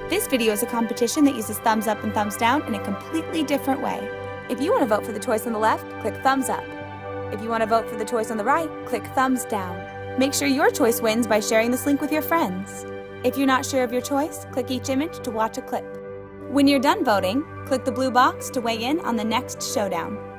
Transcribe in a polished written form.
This video is a competition that uses thumbs up and thumbs down in a completely different way. If you want to vote for the choice on the left, click thumbs up. If you want to vote for the choice on the right, click thumbs down. Make sure your choice wins by sharing this link with your friends. If you're not sure of your choice, click each image to watch a clip. When you're done voting, click the blue box to weigh in on the next showdown.